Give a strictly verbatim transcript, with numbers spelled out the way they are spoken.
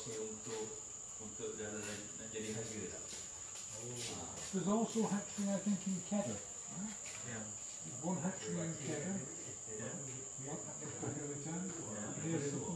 proses untuk untuk dah, dah, dah jadi harga tak? Oh. Ah. There's also hatchery, I think, in Kedah. Yeah. One hatchery in Kedah, Yeah. one at the back of the town. Yeah. Here's